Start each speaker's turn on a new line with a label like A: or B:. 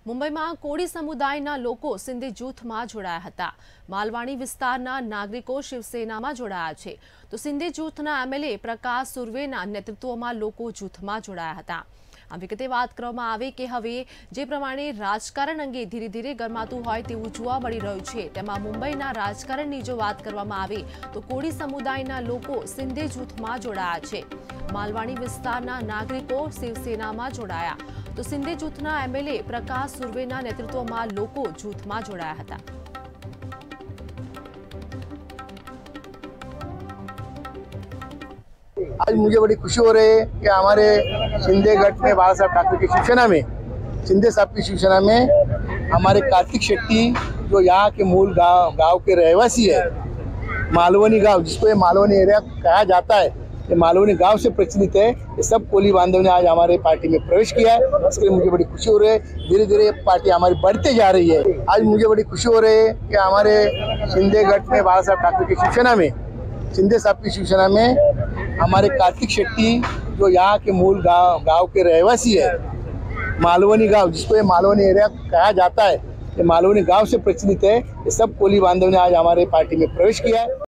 A: મુંબઈમાં કોળી સમુદાયના લોકો સિંધી જૂથમાં જોડાયા હતા। માલવાણી વિસ્તારના નાગરિકો શિવસેનામાં જોડાયા છે, તો સિંધી જૂથના એમએલએ પ્રકાશ સુર્વેના નેતૃત્વમાં લોકો જૂથમાં જોડાયા હતા। આ વિગતે વાત કરવામાં આવે કે હવે જે પ્રમાણે રાજકારણ અંગે ધીરે ધીરે ગરમાતું હોય તેવું જોવા મળી રહ્યું છે, તેમાં મુંબઈના રાજકારણની જો વાત કરવામાં આવે તો કોળી સમુદાયના લોકો સિંધી જૂથમાં જોડાયા છે। માલવાણી વિસ્તારના નાગરિકો શિવસેનામાં જોડાયા, તો સિંધી જૂથના એમએલએ પ્રકાશ સુર્વેના નેતૃત્વમાં લોકો જૂથમાં જોડાયા હતા।
B: आज मुझे बड़ी खुशी हो रही है कि हमारे शिंदे गढ़ में बाला साहब ठाकरे की शिवसेना में, शिंदे साहब की शिवसेना में हमारे कार्तिक शेट्टी जो यहाँ के मूल गांव के रहवासी है, मालवनी गांव जिसको ये मालवनी एरिया कहा जाता है, ये मालवनी गांव से प्रचलित है। ये सब कोली बांधव ने आज हमारे पार्टी में प्रवेश किया है, इसके लिए मुझे बड़ी खुशी हो रही है। धीरे धीरे ये पार्टी हमारी बढ़ते जा रही है। आज मुझे बड़ी खुशी हो रही है कि हमारे शिंदे गढ़ में बाला साहब ठाकरे की शिवसेना में, शिंदे साहब की शिवसेना में हमारे कार्तिक शेट्टी जो यहाँ के मूल गांव के रहवासी है, मालवनी गांव जिसको ये मालवनी एरिया कहा जाता है, ये मालवनी गांव से प्रचलित है। ये सब कोली बांधव ने आज हमारे पार्टी में प्रवेश किया है।